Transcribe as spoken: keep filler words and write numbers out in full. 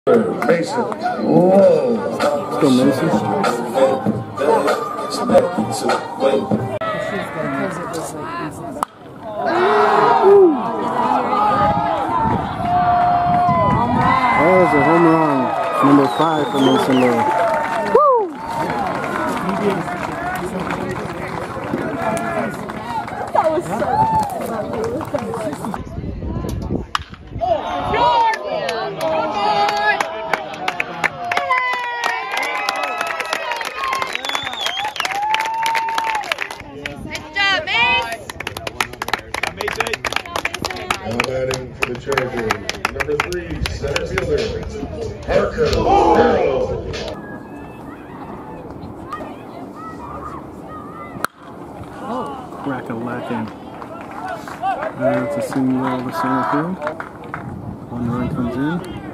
Mason. Whoa. Still Mason. That was a home run. Number five for Mason Lowe. That was so Now batting for the Chargers, number three, center fielder, Parker Lowe. Crack a lacking. Uh, it's a single over center field. One run comes in.